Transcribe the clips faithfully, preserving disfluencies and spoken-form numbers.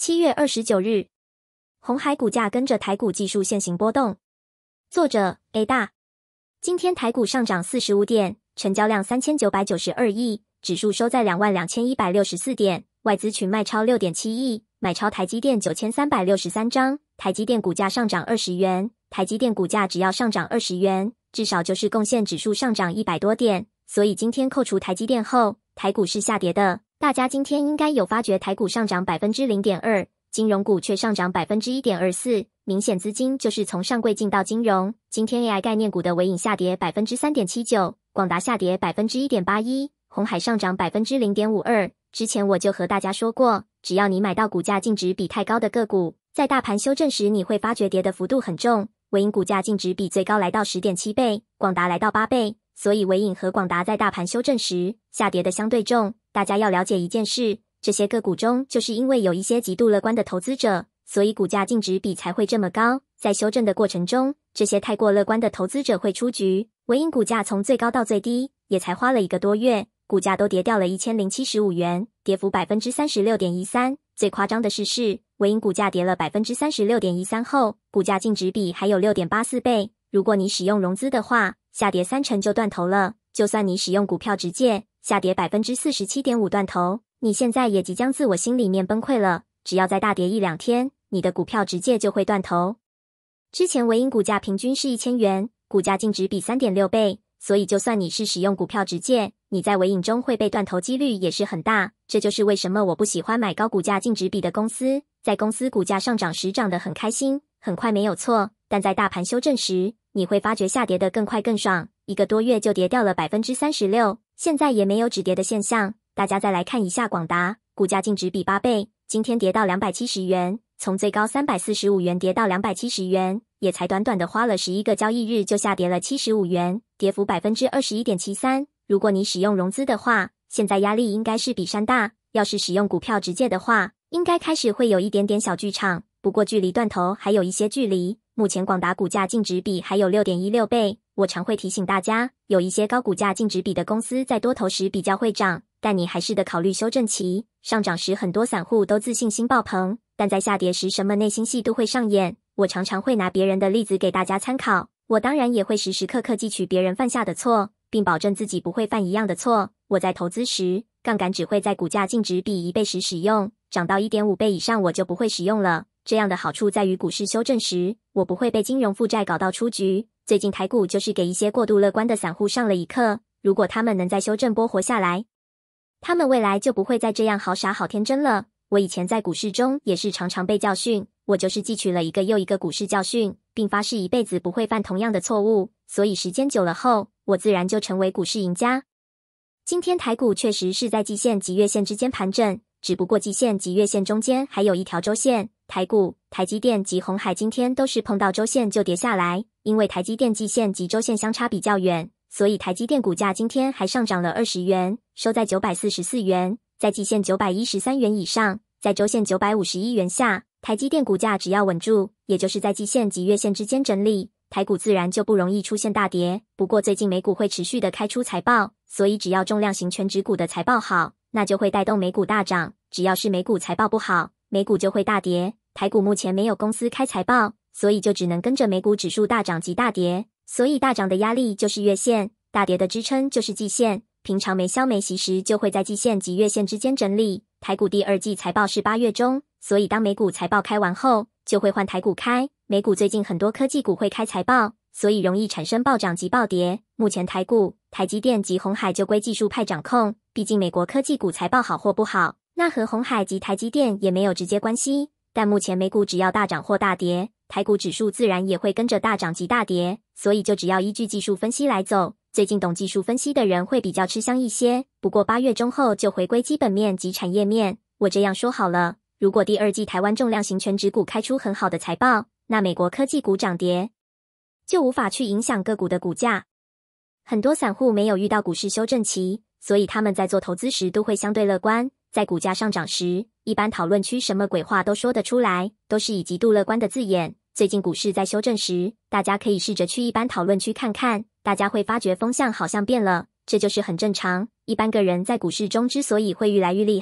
七月二十九日，鸿海股价跟着台股技术线型波动。作者 A 大。今天台股上涨四十五点，成交量三千九百九十二亿，指数收在两万两千一百六十四点，外资群卖超六点七亿，买超台积电九千三百六十三张，台积电股价上涨二十元，台积电股价只要上涨二十元，至少就是贡献指数上涨一百多点，所以今天扣除台积电后，台股是下跌的。大家今天应该有发觉台股上涨 百分之零点二， 金融股却上涨 百分之一点二四， 明显资金就是从上柜进到金融。今天 A I 概念股的微影下跌 百分之三点七九， 广达下跌 百分之一点八一， 鸿海上涨 百分之零点五二。 之前我就和大家说过，只要你买到股价净值比太高的个股，在大盘修正时你会发觉跌的幅度很重。微影股价净值比最高来到 十点七倍，广达来到八倍，所以微影和广达在大盘修正时下跌的相对重。大家要了解一件事，这些个股中就是因为有一些极度乐观的投资者，所以股价净值比才会这么高。在修正的过程中，这些太过乐观的投资者会出局。微影股价从最高到最低也才花了一个多月，股价都跌掉了一千零七十五元，跌幅 百分之三十六点一三。 最夸张的是是微影股价跌了 百分之三十六点一三 后，股价净值比还有 六点八四倍。如果你使用融资的话，下跌三成就断头了。就算你使用股票直借，下跌 百分之四十七点五 断头，你现在也即将自我心里面崩溃了。只要再大跌一两天，你的股票直借就会断头。之前微影股价平均是一千元，股价净值比 三点六倍，所以就算你是使用股票直借，你在微影中会被断头几率也是很大。这就是为什么我不喜欢买高股价净值比的公司。在公司股价上涨时涨得很开心，很快没有错，但在大盘修正时，你会发觉下跌得更快更爽，一个多月就跌掉了 百分之三十六， 现在也没有止跌的现象。大家再来看一下广达，股价净值比八倍，今天跌到两百七十元，从最高三百四十五元跌到两百七十元，也才短短的花了十一个交易日就下跌了七十五元，跌幅 百分之二十一点七三。 如果你使用融资的话，现在压力应该是比山大，要是使用股票直借的话，应该开始会有一点点小剧场，不过距离断头还有一些距离。目前广达股价净值比还有 六点一六倍，我常会提醒大家，有一些高股价净值比的公司在多头时比较会涨，但你还是得考虑修正期。上涨时很多散户都自信心爆棚，但在下跌时什么内心戏都会上演。我常常会拿别人的例子给大家参考，我当然也会时时刻刻记取别人犯下的错，并保证自己不会犯一样的错。我在投资时，杠杆只会在股价净值比一倍时使用，涨到 一点五倍以上我就不会使用了。这样的好处在于股市修正时，我不会被金融负债搞到出局。最近台股就是给一些过度乐观的散户上了一课，如果他们能在修正波活下来，他们未来就不会再这样好傻好天真了。我以前在股市中也是常常被教训，我就是汲取了一个又一个股市教训，并发誓一辈子不会犯同样的错误，所以时间久了后，我自然就成为股市赢家。今天台股确实是在季线及月线之间盘整，只不过季线及月线中间还有一条周线。台股、台积电及鸿海今天都是碰到周线就跌下来，因为台积电季线及周线相差比较远，所以台积电股价今天还上涨了二十元，收在九百四十四元，在季线九百一十三元以上，在周线九百五十一元下，台积电股价只要稳住，也就是在季线及月线之间整理，台股自然就不容易出现大跌。不过最近美股会持续的开出财报，所以只要重量型全指股的财报好，那就会带动美股大涨，只要是美股财报不好，美股就会大跌。台股目前没有公司开财报，所以就只能跟着美股指数大涨及大跌，所以大涨的压力就是月线，大跌的支撑就是季线。平常没消没息时就会在季线及月线之间整理。台股第二季财报是八月中，所以当美股财报开完后，就会换台股开。美股最近很多科技股会开财报，所以容易产生暴涨及暴跌。目前台股、台积电及鸿海就归技术派掌控，毕竟美国科技股财报好或不好，那和鸿海及台积电也没有直接关系。但目前美股只要大涨或大跌，台股指数自然也会跟着大涨及大跌，所以就只要依据技术分析来走。最近懂技术分析的人会比较吃香一些，不过八月中后就回归基本面及产业面。我这样说好了，如果第二季台湾重量型全指股开出很好的财报，那美国科技股涨跌就无法去影响个股的股价。很多散户没有遇到股市修正期，所以他们在做投资时都会相对乐观，在股价上涨时，一般讨论区什么鬼话都说得出来，都是以极度乐观的字眼。最近股市在修正时，大家可以试着去一般讨论区看看，大家会发觉风向好像变了，这就是很正常。一般个人在股市中之所以会愈来愈厉害，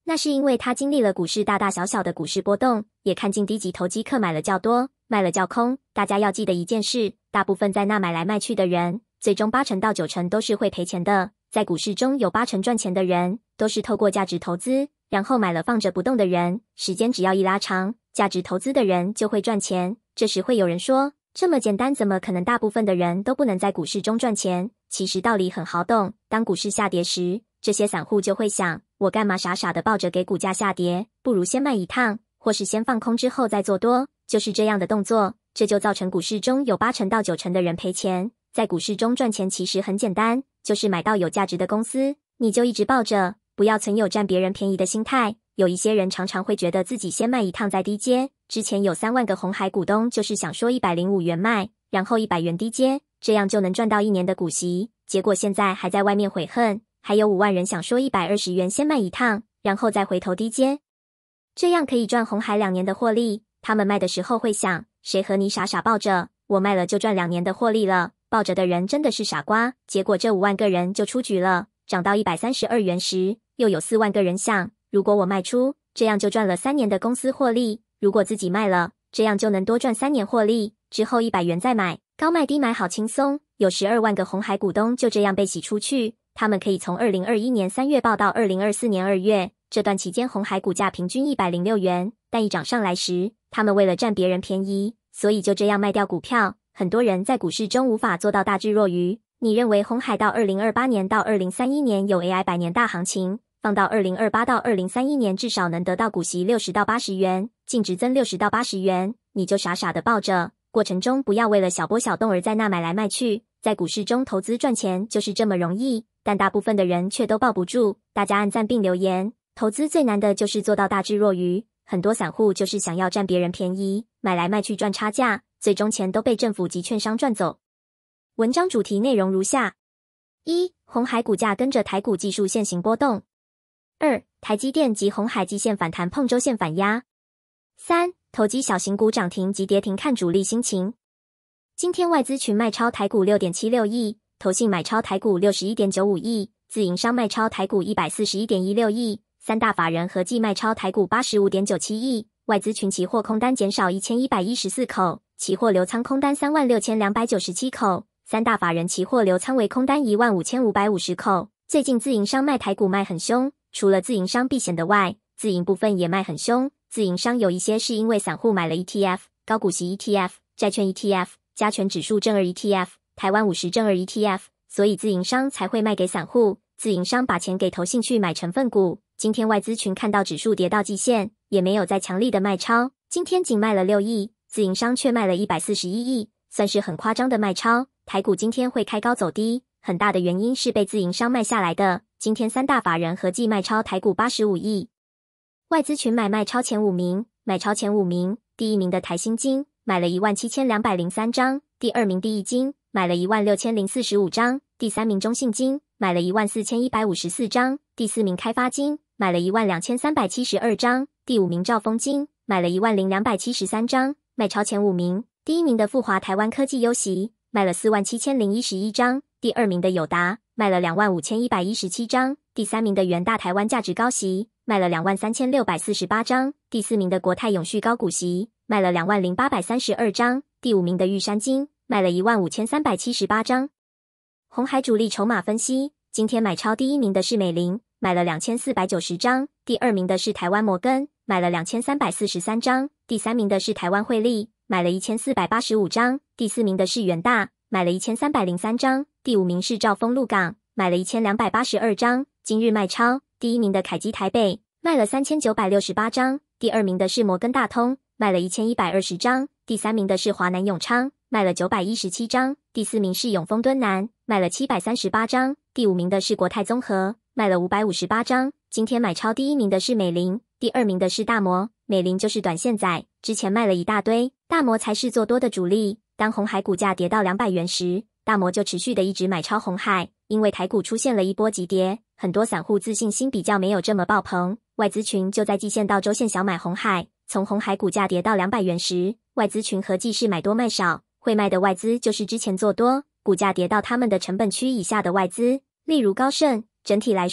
那是因为他经历了股市大大小小的股市波动，也看尽低级投机客买了较多，卖了较空。大家要记得一件事，大部分在那买来卖去的人，最终八成到九成都是会赔钱的。在股市中有八成赚钱的人，都是透过价值投资，然后买了放着不动的人。时间只要一拉长，价值投资的人就会赚钱。这时会有人说，这么简单，怎么可能大部分的人都不能在股市中赚钱？其实道理很好懂，当股市下跌时，这些散户就会想，我干嘛傻傻的抱着给股价下跌，不如先卖一趟，或是先放空之后再做多，就是这样的动作。这就造成股市中有八成到九成的人赔钱。在股市中赚钱其实很简单，就是买到有价值的公司，你就一直抱着，不要存有占别人便宜的心态。有一些人常常会觉得自己先卖一趟再低接，之前有三万个红海股东就是想说一百零五元卖，然后一百元低接，这样就能赚到一年的股息，结果现在还在外面悔恨。还有五万人想说一百二十元先卖一趟，然后再回头低接，这样可以赚红海两年的获利。他们卖的时候会想，谁和你傻傻抱着，我卖了就赚两年的获利了，抱着的人真的是傻瓜。结果这五万个人就出局了，涨到一百三十二元时，又有四万个人想，如果我卖出，这样就赚了三年的公司获利，如果自己卖了，这样就能多赚三年获利，之后一百元再买，高卖低买好轻松。有十二万个红海股东就这样被洗出去，他们可以从二零二一年三月报到二零二四年二月，这段期间红海股价平均一百零六元，但一涨上来时，他们为了占别人便宜，所以就这样卖掉股票。很多人在股市中无法做到大智若愚。你认为红海到二零二八年到二零三一年有 A I 百年大行情，放到二零二八到二零三一年至少能得到股息六十到八十元，净值增六十到八十元，你就傻傻的抱着，过程中不要为了小波小动而在那买来卖去。在股市中投资赚钱就是这么容易，但大部分的人却都抱不住。大家按赞并留言，投资最难的就是做到大智若愚。很多散户就是想要占别人便宜，买来卖去赚差价，最终钱都被政府及券商赚走。文章主题内容如下：一、红海股价跟着台股技术线型波动；二、台积电及红海季线反弹碰周线反压；三、投机小型股涨停及跌停看主力心情。今天外资群卖超台股 六点七六亿，投信买超台股 六十一点九五亿，自营商卖超台股 一百四十一点一六亿，三大法人合计卖超台股 八十五点九七亿，外资群期货空单减少一千一百一十四口，期货流仓空单 三万六千两百九十七口，三大法人期货流仓为空单 一万五千五百五十口。最近自营商卖台股卖很凶，除了自营商避险的外，自营部分也卖很凶。自营商有一些是因为散户买了 E T F、高股息 E T F、债券 E T F、加权指数正二 E T F、台湾五十正二 E T F， 所以自营商才会卖给散户。自营商把钱给投信去买成分股。今天外资群看到指数跌到季线，也没有再强力的卖超，今天仅卖了六亿，自营商却卖了一百四十一亿，算是很夸张的卖超。台股今天会开高走低，很大的原因是被自营商卖下来的。今天三大法人合计卖超台股八十五亿。外资群买卖超前五名，买超前五名，第一名的台新金买了一万七千两百零三张，第二名第一金买了一万六千零四十五张，第三名中信金买了一万四千一百五十四张，第四名开发金买了一万两千三百七十二张，第五名兆丰金买了一万零两百七十三张。卖超前五名，第一名的富华台湾科技优息卖了四万七千零一十一张，第二名的友达卖了两万五千一百一十七张，第三名的元大台湾价值高息卖了两万三千六百四十八张，第四名的国泰永续高股息卖了两万零八百三十二张，第五名的玉山金卖了一万五千三百七十八张。红海主力筹码分析，今天买超第一名的是美林，买了两千四百九十张，第二名的是台湾摩根，买了两千三百四十三张，第三名的是台湾汇利，买了一千四百八十五张，第四名的是元大，买了一千三百零三张，第五名是兆丰鹿港，买了一千两百八十二张。今日卖超，第一名的凯基台北卖了三千九百六十八张，第二名的是摩根大通，卖了一千一百二十张，第三名的是华南永昌，卖了九百一十七张，第四名是永丰敦南，卖了七百三十八张，第五名的是国泰综合，卖了五百五十八张。今天买超第一名的是美林，第二名的是大摩，美林就是短线仔，之前卖了一大堆，大摩才是做多的主力。当红海股价跌到两百元时，大摩就持续的一直买超红海，因为台股出现了一波急跌，很多散户自信心比较没有这么爆棚，外资群就在季线到周线小买红海。从红海股价跌到两百元时，外资群合计是买多卖少，会卖的外资就是之前做多，股价跌到他们的成本区以下的外资，例如高盛。整体来说，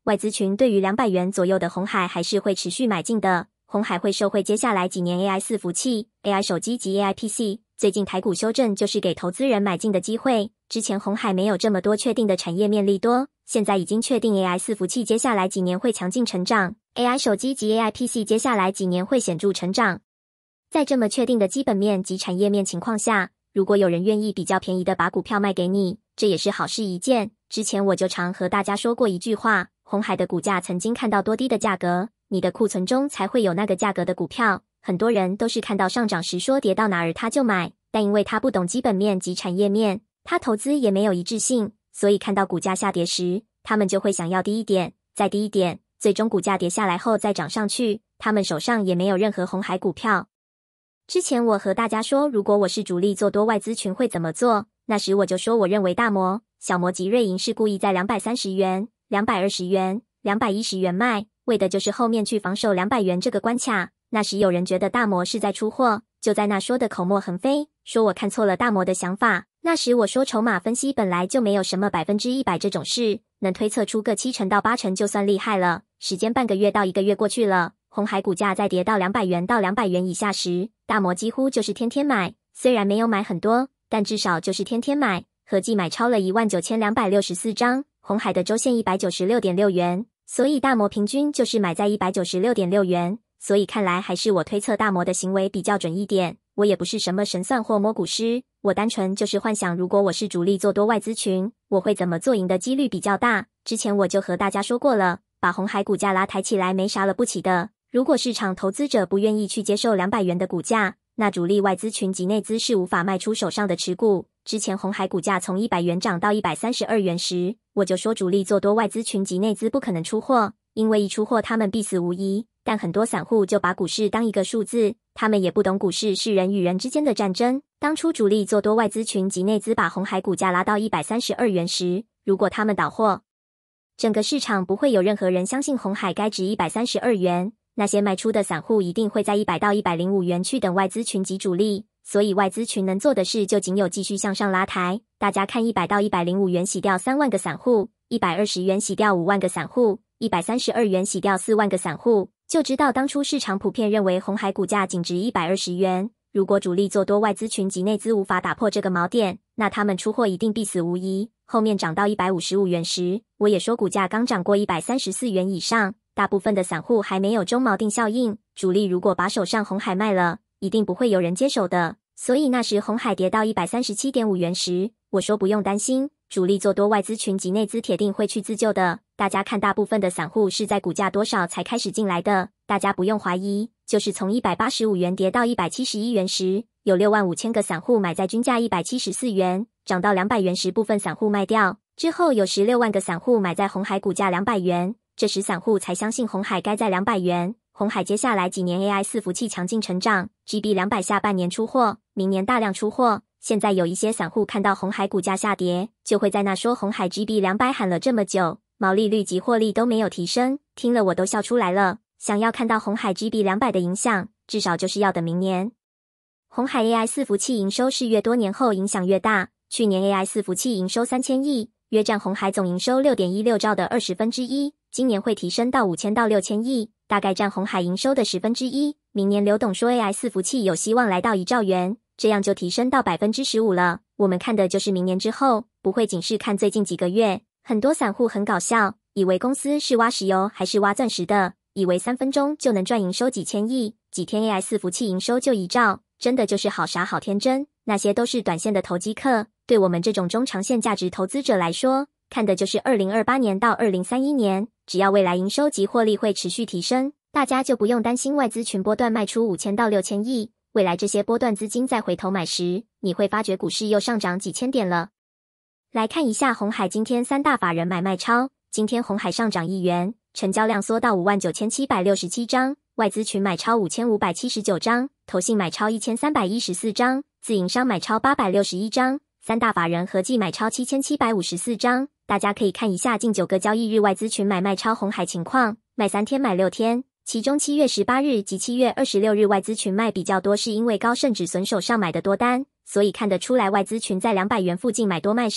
外资群对于两百元左右的鸿海还是会持续买进的。鸿海会受惠接下来几年 A I 伺服器、A I 手机及 A I P C。最近台股修正就是给投资人买进的机会。之前鸿海没有这么多确定的产业面利多，现在已经确定 A I 伺服器接下来几年会强劲成长 ，A I 手机及 A I P C 接下来几年会显著成长。在这么确定的基本面及产业面情况下，如果有人愿意比较便宜的把股票卖给你，这也是好事一件。之前我就常和大家说过一句话，鸿海的股价曾经看到多低的价格，你的库存中才会有那个价格的股票。很多人都是看到上涨时说跌到哪儿他就买，但因为他不懂基本面及产业面，他投资也没有一致性，所以看到股价下跌时，他们就会想要低一点，再低一点，最终股价跌下来后再涨上去，他们手上也没有任何鸿海股票。之前我和大家说，如果我是主力做多外资群会怎么做，那时我就说我认为大摩、小摩及瑞银是故意在两百三十元、两百二十元、两百一十元卖，为的就是后面去防守两百元这个关卡。那时有人觉得大摩是在出货，就在那说的口沫横飞，说我看错了大摩的想法。那时我说筹码分析本来就没有什么百分之一百这种事，能推测出个七成到八成就算厉害了。时间半个月到一个月过去了，鸿海股价在跌到两百元到两百元以下时，大摩几乎就是天天买，虽然没有买很多，但至少就是天天买，合计买超了一万九千两百六十四张，鸿海的周线 一百九十六点六元，所以大摩平均就是买在 一百九十六点六元。所以看来还是我推测大摩的行为比较准一点。我也不是什么神算或摸股师，我单纯就是幻想，如果我是主力做多外资群，我会怎么做赢的几率比较大。之前我就和大家说过了，把鸿海股价拉抬起来没啥了不起的。如果市场投资者不愿意去接受两百元的股价，那主力外资群及内资是无法卖出手上的持股。之前鸿海股价从一百元涨到一百三十二元时，我就说主力做多外资群及内资不可能出货，因为一出货他们必死无疑。但很多散户就把股市当一个数字，他们也不懂股市是人与人之间的战争。当初主力做多外资群及内资把鸿海股价拉到一百三十二元时，如果他们倒货，整个市场不会有任何人相信鸿海该值一百三十二元，那些卖出的散户一定会在一百到一百零五元去等外资群及主力，所以外资群能做的事就仅有继续向上拉抬。大家看一百到一百零五元洗掉三万个散户，一百二十元洗掉五万个散户，一百三十二元洗掉四万个散户，就知道当初市场普遍认为鸿海股价仅值一百二十元。如果主力做多外资群及内资无法打破这个锚点，那他们出货一定必死无疑。后面涨到一百五十五元时，我也说股价刚涨过一百三十四元以上，大部分的散户还没有中锚定效应，主力如果把手上鸿海卖了，一定不会有人接手的。所以那时鸿海跌到一百三十七点五元时，我说不用担心，主力做多外资群及内资铁定会去自救的。大家看大部分的散户是在股价多少才开始进来的，大家不用怀疑，就是从一百八十五元跌到一百七十一元时，有六万五千个散户买在均价一百七十四元，涨到两百元时部分散户卖掉，之后有十六万个散户买在鸿海股价两百元，这时散户才相信鸿海该在两百元。鸿海接下来几年 A I 伺服器强劲成长 ，G B 两百下半年出货，明年大量出货。现在有一些散户看到鸿海股价下跌，就会在那说鸿海 G B 两百喊了这么久，毛利率及获利都没有提升，听了我都笑出来了。想要看到鸿海 G B 两百的影响，至少就是要等明年。鸿海 A I 伺服器营收是越多年后影响越大，去年 A I 伺服器营收三千亿，约占鸿海总营收 六点一六兆的二十分之一，今年会提升到五千到六千亿，大概占鸿海营收的十分之一。明年刘董说 A I 伺服器有希望来到一兆元，这样就提升到百分之十五了。我们看的就是明年之后，不会仅是看最近几个月。很多散户很搞笑，以为公司是挖石油还是挖钻石的，以为三分钟就能赚营收几千亿，几天 A I 伺服器营收就一兆，真的就是好傻好天真。那些都是短线的投机客，对我们这种中长线价值投资者来说，看的就是二零二八年到二零三一年，只要未来营收及获利会持续提升，大家就不用担心外资群波段卖出五千到六千亿。未来这些波段资金再回头买时，你会发觉股市又上涨几千点了。来看一下鸿海今天三大法人买卖超，今天鸿海上涨一元，成交量缩到五万九千七百六十七张，外资群买超五千五百七十九张，投信买超一千三百一十四张，自营商买超八百六十一张，三大法人合计买超七千七百五十四张。大家可以看一下近九个交易日外资群买卖超鸿海情况，卖三天买六天。其中七月十八日及七月二十六日外资群卖比较多，是因为高盛止损手上买的多单，所以看得出来外资群在两百元附近买多卖少。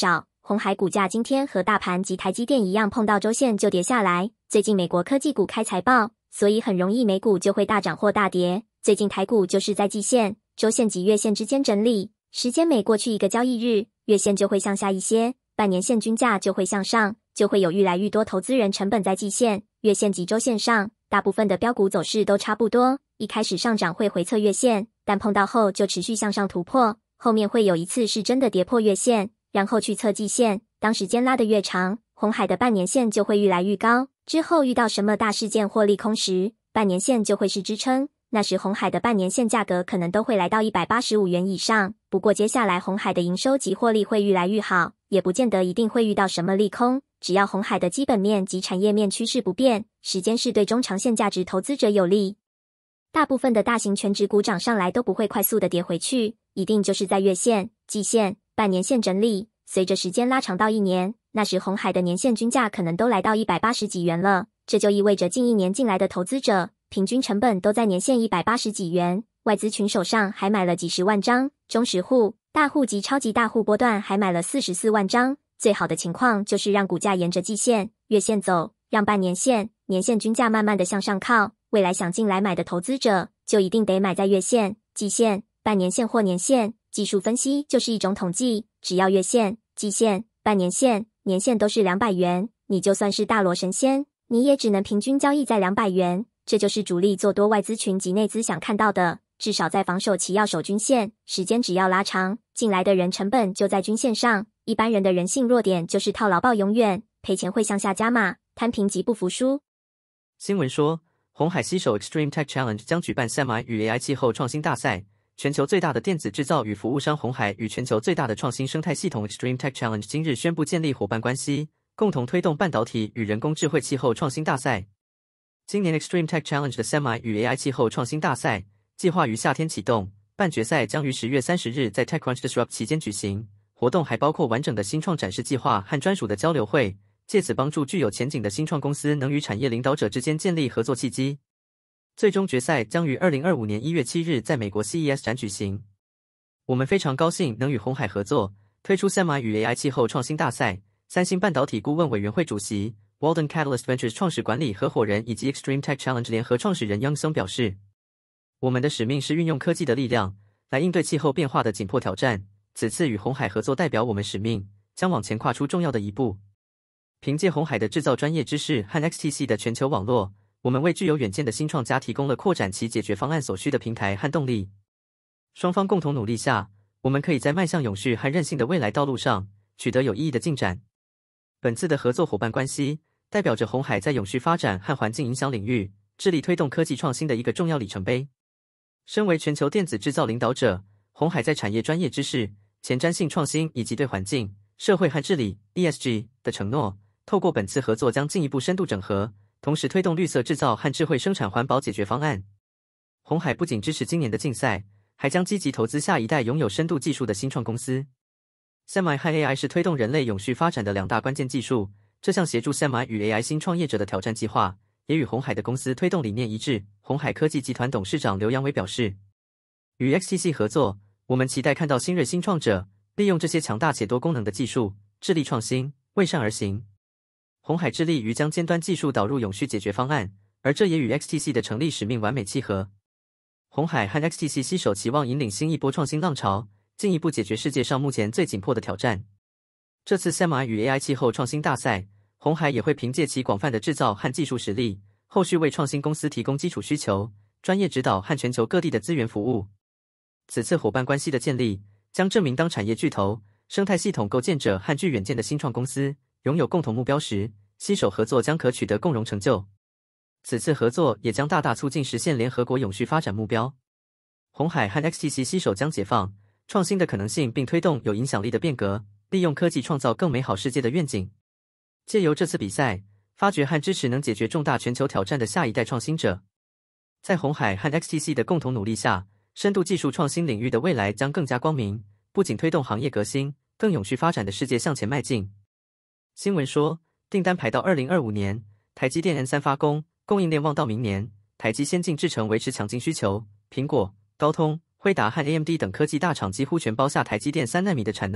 鸿海股价今天和大盘及台积电一样，碰到周线就跌下来。最近美国科技股开财报，所以很容易美股就会大涨或大跌。最近台股就是在季线、周线及月线之间整理，时间每过去一个交易日，月线就会向下一些，半年线均价就会向上，就会有愈来愈多投资人成本在季线、月线及周线上。大部分的标股走势都差不多，一开始上涨会回测月线，但碰到后就持续向上突破，后面会有一次是真的跌破月线，然后去测季线。当时间拉得越长，鸿海的半年线就会愈来愈高，之后遇到什么大事件或利空时，半年线就会是支撑，那时鸿海的半年线价格可能都会来到一百八十五元以上。不过接下来鸿海的营收及获利会愈来愈好，也不见得一定会遇到什么利空，只要鸿海的基本面及产业面趋势不变，时间是对中长线价值投资者有利。大部分的大型全指股涨上来都不会快速的跌回去，一定就是在月线、季线、半年线整理，随着时间拉长到一年，那时鸿海的年线均价可能都来到一百八十几元了，这就意味着近一年进来的投资者平均成本都在年线一百八十几元，外资群手上还买了几十万张，中实户、大户及超级大户波段还买了四十四万张。最好的情况就是让股价沿着季线、月线走，让半年线、年线均价慢慢的向上靠。未来想进来买的投资者，就一定得买在月线、季线、半年线或年线。技术分析就是一种统计，只要月线、季线、半年线、年线都是两百元，你就算是大罗神仙，你也只能平均交易在两百元。这就是主力做多外资群及内资想看到的，至少在防守期要守均线，时间只要拉长，进来的人成本就在均线上。一般人的人性弱点就是套牢抱永远，赔钱会向下加码，摊平及不服输。 新闻说，鸿海携手 Extreme Tech Challenge 将举办 Semi 与 A I 气候创新大赛。全球最大的电子制造与服务商鸿海与全球最大的创新生态系统 Extreme Tech Challenge 今日宣布建立伙伴关系，共同推动半导体与人工智慧气候创新大赛。今年 Extreme Tech Challenge 的 Semi 与 A I 气候创新大赛计划于夏天启动，半决赛将于十月三十日在 TechCrunch Disrupt 期间举行。活动还包括完整的新创展示计划和专属的交流会，借此帮助具有前景的新创公司能与产业领导者之间建立合作契机。最终决赛将于二零二五年一月七日在美国 C E S 展举行。我们非常高兴能与鸿海合作，推出 Semi 与 A I 气候创新大赛。三星半导体顾问委员会主席、Walden Catalyst Ventures 创始管理合伙人以及 Extreme Tech Challenge 联合创始人 Young Song 表示，我们的使命是运用科技的力量来应对气候变化的紧迫挑战。此次与鸿海合作代表我们使命，将往前跨出重要的一步。凭借鸿海的制造专业知识和 X T C 的全球网络，我们为具有远见的新创家提供了扩展其解决方案所需的平台和动力。双方共同努力下，我们可以在迈向永续和韧性的未来道路上取得有意义的进展。本次的合作伙伴关系代表着鸿海在永续发展和环境影响领域致力推动科技创新的一个重要里程碑。身为全球电子制造领导者，鸿海在产业专业知识、前瞻性创新以及对环境、社会和治理 E S G 的承诺，透过本次合作将进一步深度整合，同时推动绿色制造和智慧生产环保解决方案。鸿海不仅支持今年的竞赛，还将积极投资下一代拥有深度技术的新创公司。Semi 和 A I 是推动人类永续发展的两大关键技术，这项协助 Semi 与 A I 新创业者的挑战计划，也与鸿海的公司推动理念一致。鸿海科技集团董事长刘扬伟表示，与 X T C 合作，我们期待看到新锐新创者利用这些强大且多功能的技术，致力创新，为善而行。鸿海致力于将尖端技术导入永续解决方案，而这也与 X T C 的成立使命完美契合。鸿海和 X T C 携手期望引领新一波创新浪潮，进一步解决世界上目前最紧迫的挑战。这次 Semi 与 A I 气候创新大赛，鸿海也会凭借其广泛的制造和技术实力，后续为创新公司提供基础需求、专业指导和全球各地的资源服务。此次伙伴关系的建立，将证明当产业巨头、生态系统构建者和具远见的新创公司拥有共同目标时，携手合作将可取得共荣成就。此次合作也将大大促进实现联合国永续发展目标。鸿海和 X T C 携手将解放创新的可能性，并推动有影响力的变革，利用科技创造更美好世界的愿景。借由这次比赛，发掘和支持能解决重大全球挑战的下一代创新者。在鸿海和 X T C 的共同努力下，深度技术创新领域的未来将更加光明，不仅推动行业革新，更永续发展的世界向前迈进。新闻说，订单排到二零二五年，台积电 N 三 发工，供应链望到明年。台积先进制程维持强劲需求，苹果、高通、辉达和 A M D 等科技大厂几乎全包下台积电三奈米的产能，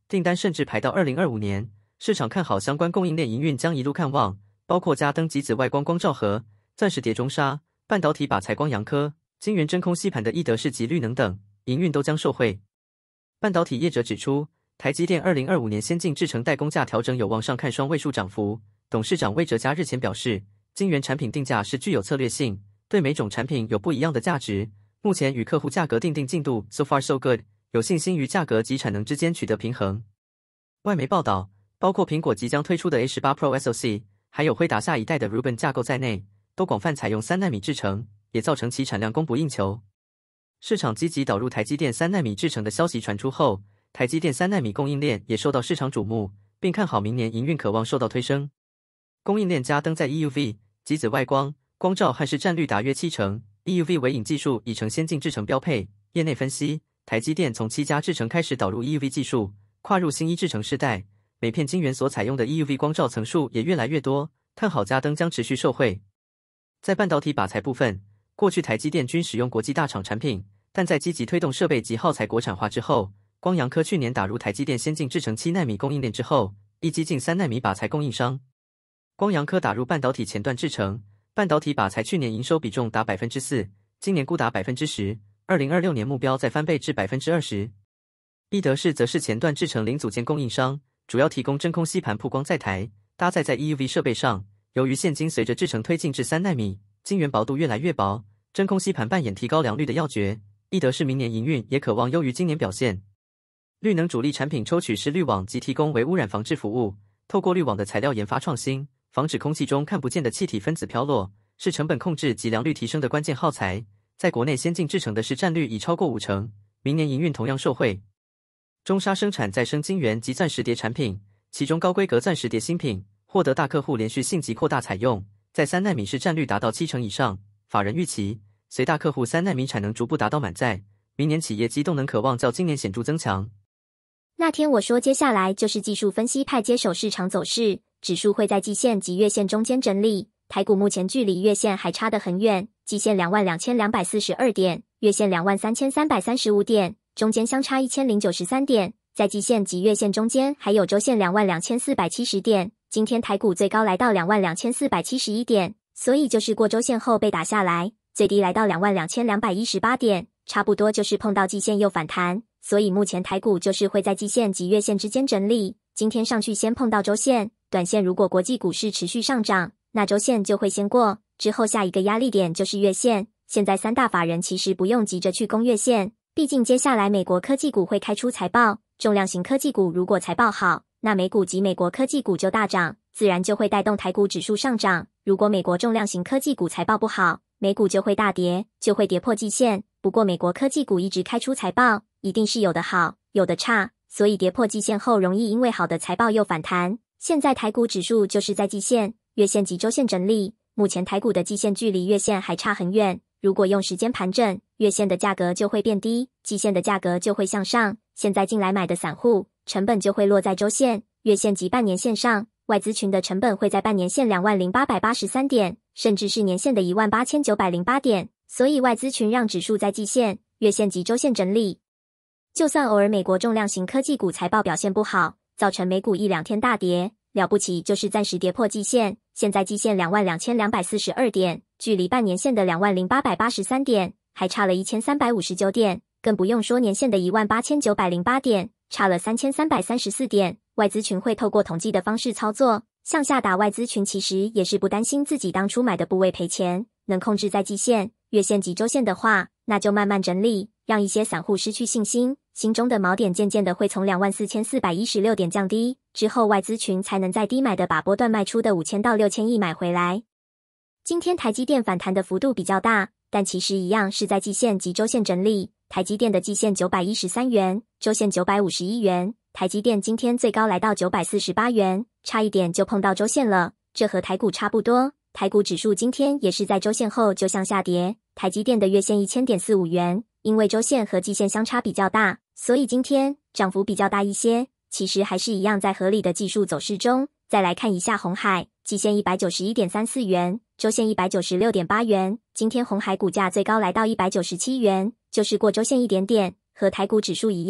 订单甚至排到二零二五年。市场看好相关供应链营运将一路看旺，包括嘉登极紫外光光罩盒、钻石碟中砂、半导体靶材光阳科、晶圆真空吸盘的易德视及绿能等营运都将受惠。半导体业者指出，台积电二零二五年先进制程代工价调整有望上看双位数涨幅。董事长魏哲嘉日前表示，晶圆产品定价是具有策略性，对每种产品有不一样的价值。目前与客户价格订定进度 so far so good， 有信心于价格及产能之间取得平衡。外媒报道，包括苹果即将推出的 A 十八 Pro S O C， 还有辉达下一代的 Rubin 架构在内，都广泛采用三奈米制程，也造成其产量供不应求。市场积极导入台积电三奈米制程的消息传出后，台积电三奈米供应链也受到市场瞩目，并看好明年营运可望受到推升。供应链嘉登在 E U V、极紫外光、光罩汉市占率达约七成 ，E U V 微影技术已成先进制程标配。业内分析，台积电从七家制程开始导入 E U V 技术，跨入新一制程世代，每片晶圆所采用的 E U V 光罩层数也越来越多，看好嘉登将持续受惠。在半导体靶材部分，过去台积电均使用国际大厂产品，但在积极推动设备及耗材国产化之后，光阳科去年打入台积电先进制程七奈米供应链之后，一击进三奈米靶材供应商。光阳科打入半导体前段制程，半导体靶材去年营收比重达 百分之四， 今年估达 百分之十， 二零二六年目标再翻倍至 百分之二十。易德视则是前段制程零组件供应商，主要提供真空吸盘曝光载台，搭载在 E U V 设备上。由于现今随着制程推进至三奈米，晶圆薄度越来越薄，真空吸盘扮演提高良率的要诀，易德视明年营运也可望优于今年表现。绿能主力产品抽取是滤网及提供微污染防治服务，透过滤网的材料研发创新，防止空气中看不见的气体分子飘落，是成本控制及良率提升的关键耗材。在国内先进制程的市占率已超过五成，明年营运同样受惠。中砂生产再生晶圆及钻石碟产品，其中高规格钻石碟新品获得大客户连续性及扩大采用，在三奈米市占率达到七成以上。法人预期，随大客户三奈米产能逐步达到满载，明年企业机动能可望较今年显著增强。 那天我说接下来就是技术分析派接手市场走势，指数会在季线及月线中间整理，台股目前距离月线还差得很远，季线 两万两千两百四十二 点，月线 两万三千三百三十五 点，中间相差一千零九十三点，在季线及月线中间还有周线 两万两千四百七十 点，今天台股最高来到 两万两千四百七十一 点，所以就是过周线后被打下来，最低来到 两万两千两百一十八 点，差不多就是碰到季线又反弹，所以目前台股就是会在季线及月线之间整理，今天上去先碰到周线，短线如果国际股市持续上涨，那周线就会先过，之后下一个压力点就是月线。现在三大法人其实不用急着去攻月线，毕竟接下来美国科技股会开出财报，重量型科技股如果财报好，那美股及美国科技股就大涨，自然就会带动台股指数上涨。如果美国重量型科技股财报不好，美股就会大跌，就会跌破季线。不过美国科技股一直开出财报，一定是有的好，有的差，所以跌破季线后容易因为好的财报又反弹。现在台股指数就是在季线、月线及周线整理，目前台股的季线距离月线还差很远，如果用时间盘整，月线的价格就会变低，季线的价格就会向上，现在进来买的散户成本就会落在周线、月线及半年线上，外资群的成本会在半年线 两万零八百八十三 点，甚至是年线的 一万八千九百零八 点，所以外资群让指数在季线、月线及周线整理。就算偶尔美国重量型科技股财报表现不好，造成美股一两天大跌，了不起就是暂时跌破季线，现在季线 两万两千两百四十二 点，距离半年线的 两万零八百八十三 点还差了一千三百五十九点，更不用说年线的 一万八千九百零八 点，差了三千三百三十四点。外资群会透过统计的方式操作，向下打外资群其实也是不担心自己当初买的部位赔钱，能控制在季线、月线及周线的话，那就慢慢整理，让一些散户失去信心，心中的锚点渐渐的会从 两万四千四百一十六 点降低，之后外资群才能在低买的把波段卖出的五千到六千亿买回来。今天台积电反弹的幅度比较大，但其实一样是在季线及周线整理，台积电的季线九百一十三元，周线九百五十一元，台积电今天最高来到九百四十八元，差一点就碰到周线了，这和台股差不多。台股指数今天也是在周线后就向下跌，台积电的月线 一千点四十五元，因为周线和季线相差比较大，所以今天涨幅比较大一些，其实还是一样在合理的技术走势中。再来看一下鸿海，季线 一百九十一点三四元，周线 一百九十六点八元，今天鸿海股价最高来到一百九十七元，就是过周线一点点，和台股指数一样，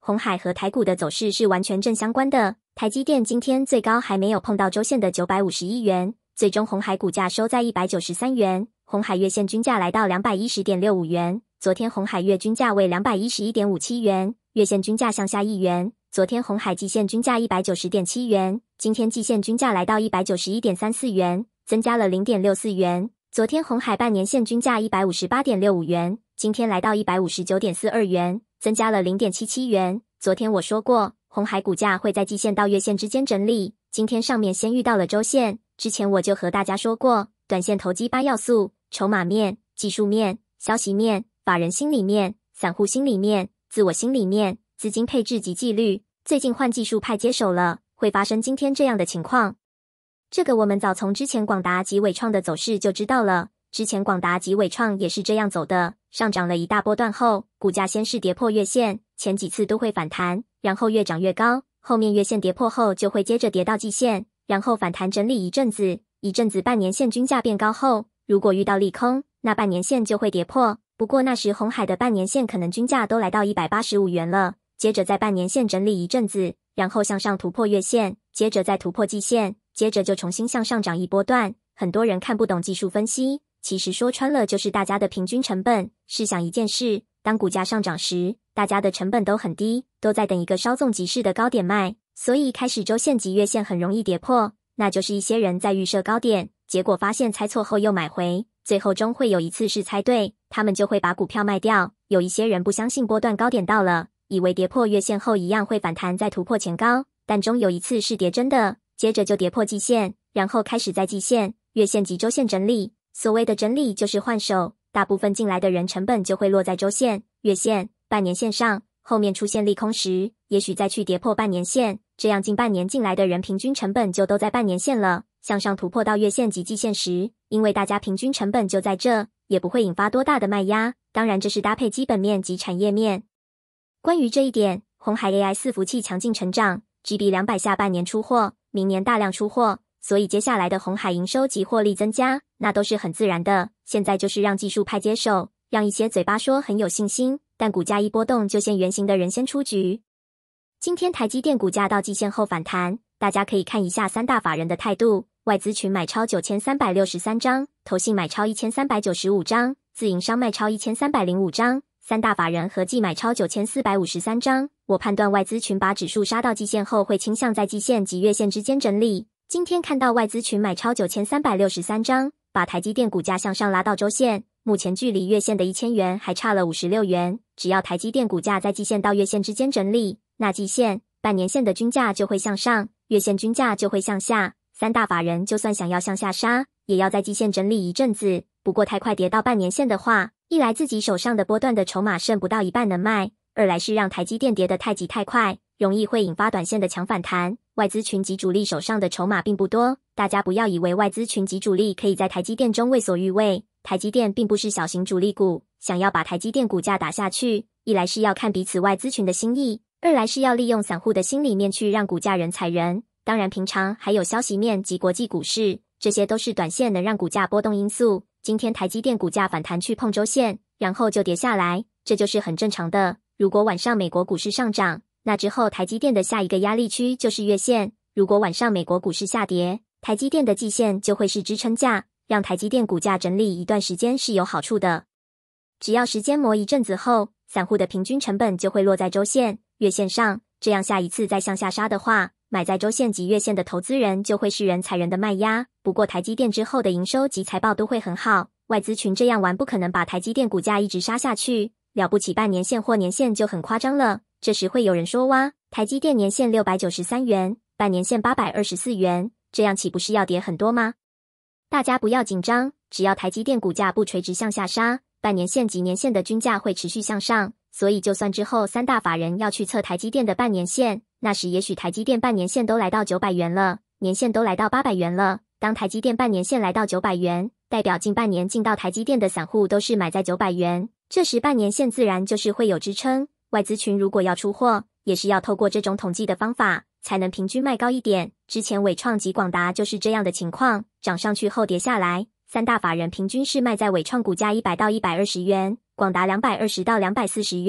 鸿海和台股的走势是完全正相关的。台积电今天最高还没有碰到周线的九百五十一元，最终鸿海股价收在一百九十三元。鸿海月线均价来到 两百一十点六五元，昨天鸿海月均价为 两百一十一点五七元，月线均价向下一元。昨天鸿海季线均价 一百九十点七元，今天季线均价来到 一百九十一点三四元，增加了 零点六四元。昨天鸿海半年线均价 一百五十八点六五元，今天来到 一百五十九点四二元，增加了 零点七七元。昨天我说过，鸿海股价会在季线到月线之间整理，今天上面先遇到了周线。之前我就和大家说过，短线投机八要素：筹码面、技术面、消息面、法人心里面、散户心里面、自我心里面、资金配置及纪律。最近换技术派接手了，会发生今天这样的情况。这个我们早从之前广达及伟创的走势就知道了，之前广达及伟创也是这样走的，上涨了一大波段后，股价先是跌破月线，前几次都会反弹，然后越涨越高，后面月线跌破后就会接着跌到季线，然后反弹整理一阵子，一阵子半年线均价变高后，如果遇到利空，那半年线就会跌破。不过那时鸿海的半年线可能均价都来到一百八十五元了，接着在半年线整理一阵子，然后向上突破月线，接着再突破季线，接着就重新向上涨一波段。很多人看不懂技术分析，其实说穿了就是大家的平均成本。试想一件事，当股价上涨时，大家的成本都很低，都在等一个稍纵即逝的高点卖，所以开始周线及月线很容易跌破，那就是一些人在预设高点，结果发现猜错后又买回，最后终会有一次是猜对，他们就会把股票卖掉。有一些人不相信波段高点到了，以为跌破月线后一样会反弹再突破前高，但终有一次是跌真的，接着就跌破季线，然后开始在季线、月线及周线整理。所谓的整理就是换手，大部分进来的人成本就会落在周线、月线、半年线上，后面出现利空时，也许再去跌破半年线，这样近半年进来的人平均成本就都在半年线了。向上突破到月线及季线时，因为大家平均成本就在这，也不会引发多大的卖压。当然这是搭配基本面及产业面。关于这一点，鸿海 A I 伺服器强劲成长 ，G B 两百 下半年出货，明年大量出货，所以接下来的鸿海营收及获利增加，那都是很自然的。现在就是让技术派接手，让一些嘴巴说很有信心，但股价一波动就现原形的人先出局。今天台积电股价到季线后反弹，大家可以看一下三大法人的态度。外资群买超九千三百六十三张，投信买超一千三百九十五张，自营商卖超一千三百零五张，三大法人合计买超九千四百五十三张。我判断外资群把指数杀到季线后，会倾向在季线及月线之间整理。今天看到外资群买超九千三百六十三张，把台积电股价向上拉到周线，目前距离月线的一千元还差了五十六元。只要台积电股价在季线到月线之间整理，那季线、半年线的均价就会向上，月线均价就会向下。三大法人就算想要向下杀，也要在季线整理一阵子。不过太快跌到半年线的话，一来自己手上的波段的筹码剩不到一半能卖，二来是让台积电跌得太急太快，容易会引发短线的强反弹。外资群及主力手上的筹码并不多，大家不要以为外资群及主力可以在台积电中为所欲为。台积电并不是小型主力股，想要把台积电股价打下去，一来是要看彼此外资群的心意，二来是要利用散户的心里面去让股价人踩人。当然平常还有消息面及国际股市，这些都是短线能让股价波动因素。今天台积电股价反弹去碰周线，然后就跌下来，这就是很正常的。如果晚上美国股市上涨，那之后台积电的下一个压力区就是月线。如果晚上美国股市下跌，台积电的季线就会是支撑价，让台积电股价整理一段时间是有好处的。只要时间磨一阵子后，散户的平均成本就会落在周线、月线上，这样下一次再向下杀的话，买在周线及月线的投资人就会是人踩人的卖压。不过台积电之后的营收及财报都会很好，外资群这样玩不可能把台积电股价一直杀下去，了不起半年线或年线就很夸张了。这时会有人说哇，台积电年线六百九十三元，半年线八百二十四元，这样岂不是要跌很多吗？大家不要紧张，只要台积电股价不垂直向下杀，半年线及年线的均价会持续向上，所以就算之后三大法人要去测台积电的半年线，那时也许台积电半年线都来到九百元了，年线都来到八百元了。当台积电半年线来到九百元，代表近半年进到台积电的散户都是买在九百元，这时半年线自然就是会有支撑。外资群如果要出货，也是要透过这种统计的方法，才能平均卖高一点。之前伟创及广达就是这样的情况，涨上去后跌下来，三大法人平均是卖在伟创股价一百到一百二十元，广达两百二十到两百四十元，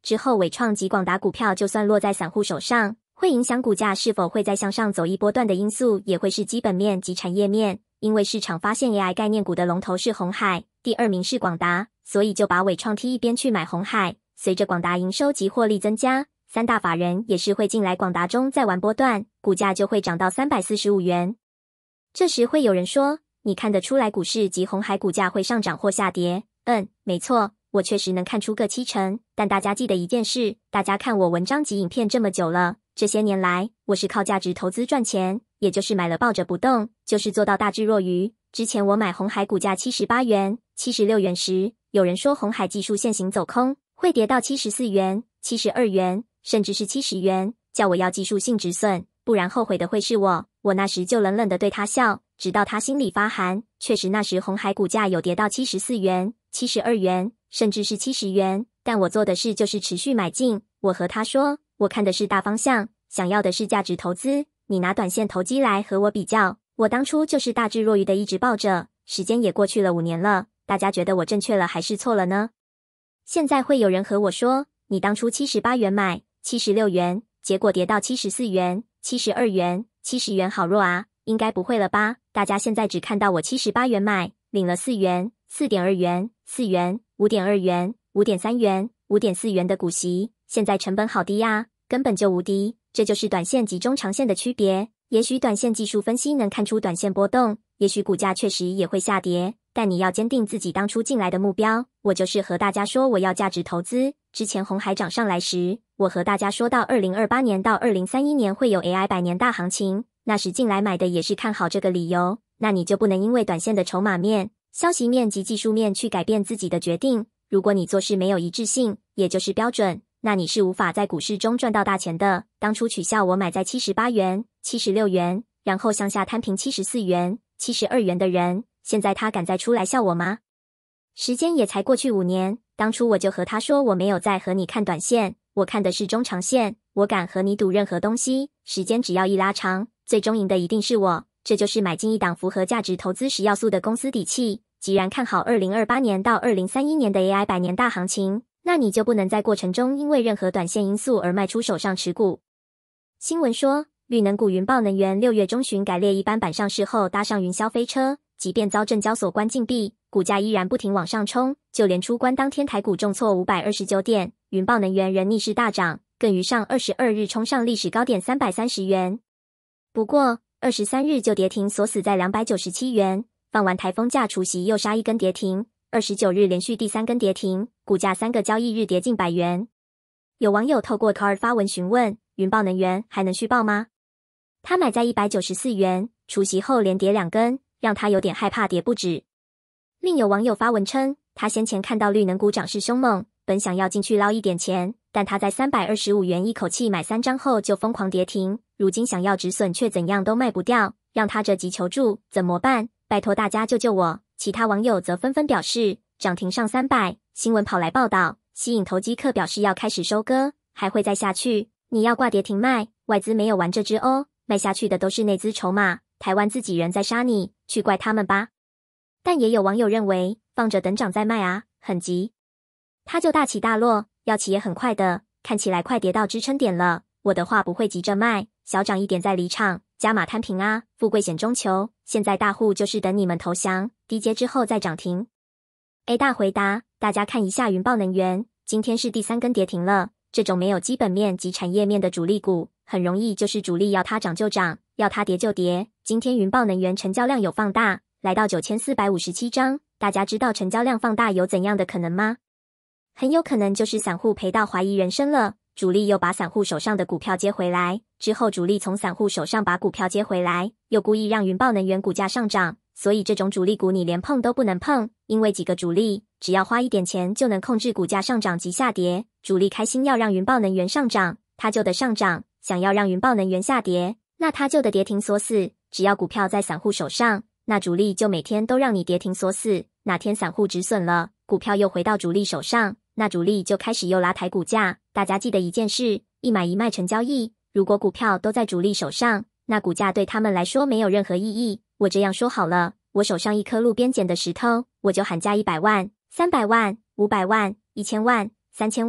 之后伟创及广达股票就算落在散户手上，会影响股价是否会再向上走一波段的因素，也会是基本面及产业面。因为市场发现 A I 概念股的龙头是鸿海，第二名是广达，所以就把伟创踢一边去买鸿海。随着广达营收及获利增加，三大法人也是会进来广达中再玩波段，股价就会涨到三百四十五元。这时会有人说，你看得出来股市及鸿海股价会上涨或下跌？嗯，没错，我确实能看出个七成。但大家记得一件事，大家看我文章及影片这么久了，这些年来我是靠价值投资赚钱，也就是买了抱着不动，就是做到大智若愚。之前我买鸿海股价七十八元、七十六元时，有人说鸿海技术线型走空，会跌到七十四元、七十二元，甚至是七十元，叫我要技术性止损，不然后悔的会是我。我那时就冷冷的对他笑，直到他心里发寒。确实那时鸿海股价有跌到七十四元、七十二元，甚至是七十元，但我做的事就是持续买进。我和他说，我看的是大方向，想要的是价值投资，你拿短线投机来和我比较，我当初就是大智若愚的一直抱着。时间也过去了五年了，大家觉得我正确了还是错了呢？现在会有人和我说，你当初七十八元买，七十六元，结果跌到七十四元、七十二元、七十元，好弱啊，应该不会了吧？大家现在只看到我七十八元买，领了四元、四点二元、四元、五点二元、五点三元、五点四元的股息，现在成本好低啊，根本就无敌。这就是短线及中长线的区别。也许短线技术分析能看出短线波动，也许股价确实也会下跌，但你要坚定自己当初进来的目标。我就是和大家说我要价值投资。之前鸿海涨上来时，我和大家说到二零二八年到二零三一年会有 A I 百年大行情，那时进来买的也是看好这个理由。那你就不能因为短线的筹码面、消息面及技术面去改变自己的决定。如果你做事没有一致性，也就是标准，那你是无法在股市中赚到大钱的。当初取笑我买在七十八元、七十六元，然后向下摊平七十四元、七十二元的人，现在他敢再出来笑我吗？时间也才过去五年，当初我就和他说，我没有在和你看短线，我看的是中长线，我敢和你赌任何东西，时间只要一拉长，最终赢的一定是我。这就是买进一档符合价值投资十要素的公司底气。既然看好二零二八年到二零三一年的 A I 百年大行情，那你就不能在过程中因为任何短线因素而卖出手上持股。新闻说，绿能股云豹能源六月中旬改列一般版上市后搭上云霄飞车，即便遭证交所关禁闭，股价依然不停往上冲，就连出关当天台股重挫五百二十九点，云豹能源仍逆势大涨，更于上二十二日冲上历史高点三百三十元。不过二十三日就跌停锁死在两百九十七元，放完台风假除夕又杀一根跌停，二十九日连续第三根跌停，股价三个交易日跌近百元。有网友透过 Card 发文询问，云豹能源还能续报吗？他买在一百九十四元，除夕后连跌两根，让他有点害怕跌不止。另有网友发文称，他先前看到绿能股涨势凶猛，本想要进去捞一点钱，但他在三百二十五元一口气买三张后就疯狂跌停，如今想要止损却怎样都卖不掉，让他着急求助，怎么办？拜托大家救救我！其他网友则纷纷表示，涨停上三百，新闻跑来报道，吸引投机客表示要开始收割，还会再下去。你要挂跌停卖，外资没有玩这支哦，卖下去的都是内资筹码，台湾自己人在杀你，去怪他们吧。但也有网友认为，放着等涨再卖啊，很急。它就大起大落，要起也很快的，看起来快跌到支撑点了。我的话不会急着卖，小涨一点再离场，加码摊平啊，富贵险中求。现在大户就是等你们投降，低接之后再涨停。A 大回答，大家看一下云豹能源，今天是第三根跌停了。这种没有基本面及产业面的主力股，很容易就是主力要它涨就涨，要它跌就跌。今天云豹能源成交量有放大，来到九千四百五十七张。大家知道成交量放大有怎样的可能吗？很有可能就是散户赔到怀疑人生了，主力又把散户手上的股票接回来，之后主力从散户手上把股票接回来，又故意让云豹能源股价上涨。所以这种主力股你连碰都不能碰，因为几个主力只要花一点钱就能控制股价上涨及下跌。主力开心要让云豹能源上涨，他就得上涨；想要让云豹能源下跌，那他就得跌停锁死。只要股票在散户手上，那主力就每天都让你跌停锁死。哪天散户止损了，股票又回到主力手上，那主力就开始又拉抬股价。大家记得一件事，一买一卖成交易，如果股票都在主力手上，那股价对他们来说没有任何意义。我这样说好了，我手上一颗路边捡的石头，我就喊价一百万、三百万、五百万、一千万、三千万，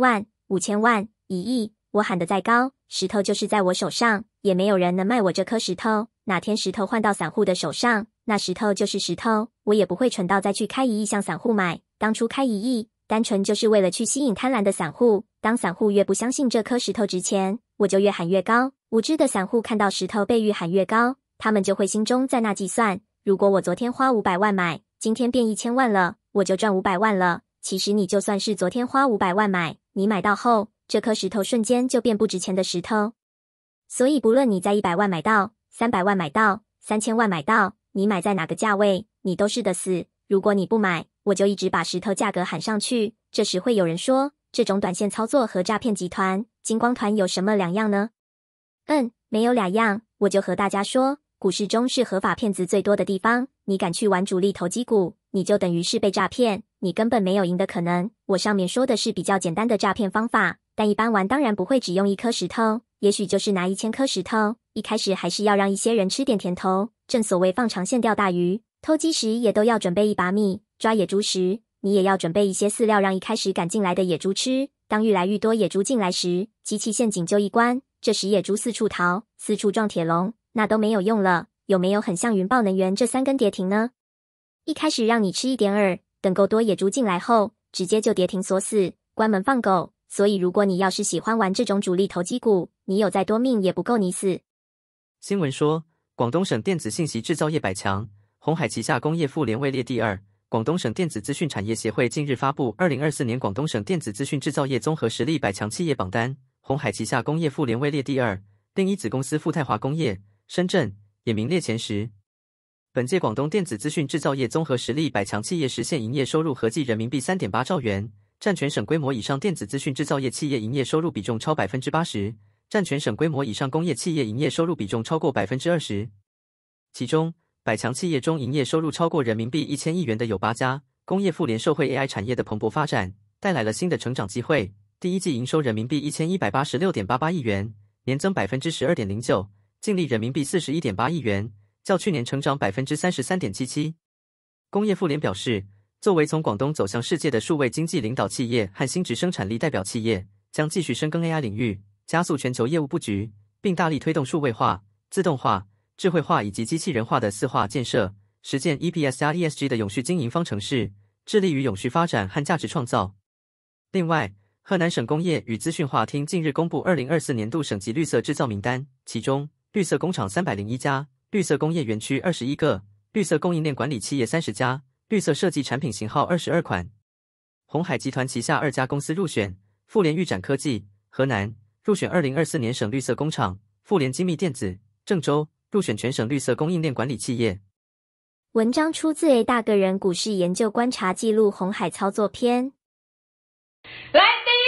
五千万、一亿，我喊得再高，石头就是在我手上，也没有人能卖我这颗石头。哪天石头换到散户的手上，那石头就是石头，我也不会蠢到再去开一亿向散户买。当初开一亿，单纯就是为了去吸引贪婪的散户。当散户越不相信这颗石头值钱，我就越喊越高。无知的散户看到石头被越喊越高，他们就会心中在那计算：如果我昨天花五百万买，今天变一千万了，我就赚五百万了。其实你就算是昨天花五百万买，你买到后，这颗石头瞬间就变不值钱的石头。所以不论你在一百万买到，三百万买到，三千万买到，你买在哪个价位，你都是的死。如果你不买，我就一直把石头价格喊上去。这时会有人说，这种短线操作和诈骗集团、金光团有什么两样呢？嗯，没有两样。我就和大家说，股市中是合法骗子最多的地方。你敢去玩主力投机股，你就等于是被诈骗，你根本没有赢的可能。我上面说的是比较简单的诈骗方法，但一般玩当然不会只用一颗石头，也许就是拿一千颗石头。一开始还是要让一些人吃点甜头，正所谓放长线钓大鱼，偷鸡时也都要准备一把米，抓野猪时你也要准备一些饲料，让一开始赶进来的野猪吃。当愈来愈多野猪进来时，机器陷阱就一关，这时野猪四处逃，四处撞铁笼，那都没有用了。有没有很像云豹能源这三根跌停呢？一开始让你吃一点饵，等够多野猪进来后，直接就跌停锁死，关门放狗。所以如果你要是喜欢玩这种主力投机股，你有再多命也不够你死。 新闻说，广东省电子信息制造业百强，鸿海旗下工业富联位列第二。广东省电子资讯产业协会近日发布二零二四年广东省电子资讯制造业综合实力百强企业榜单，鸿海旗下工业富联位列第二，另一子公司富泰华工业、深圳也名列前十。本届广东电子资讯制造业综合实力百强企业实现营业收入合计人民币 三点八兆元，占全省规模以上电子资讯制造业企业营业收入比重超 百分之八十， 占全省规模以上工业企业营业收入比重超过 百分之二十。其中，百强企业中营业收入超过人民币一千亿元的有八家。工业富联受惠 A I 产业的蓬勃发展，带来了新的成长机会。第一季营收人民币一千一百八十六点八八亿元，年增 百分之十二点零九， 净利人民币四十一点八亿元，较去年成长 百分之三十三点七七。工业富联表示，作为从广东走向世界的数位经济领导企业和新质生产力代表企业，将继续深耕 A I 领域，加速全球业务布局，并大力推动数位化、自动化、智慧化以及机器人化的四化建设，实践 E P S 加 E S G 的永续经营方程式，致力于永续发展和价值创造。另外，河南省工业与资讯化厅近日公布二零二四年度省级绿色制造名单，其中绿色工厂三百零一家，绿色工业园区二十一个，绿色供应链管理企业三十家，绿色设计产品型号二十二款。鸿海集团旗下二家公司入选，富联预展科技河南入选二零二四年省绿色工厂，富联精密电子郑州入选全省绿色供应链管理企业。 文章出自 A 大个人股市研究观察记录鸿海操作篇。 来，第一